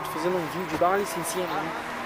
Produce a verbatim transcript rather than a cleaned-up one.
tô fazendo um vídeo, dá uma licencinha pra mim.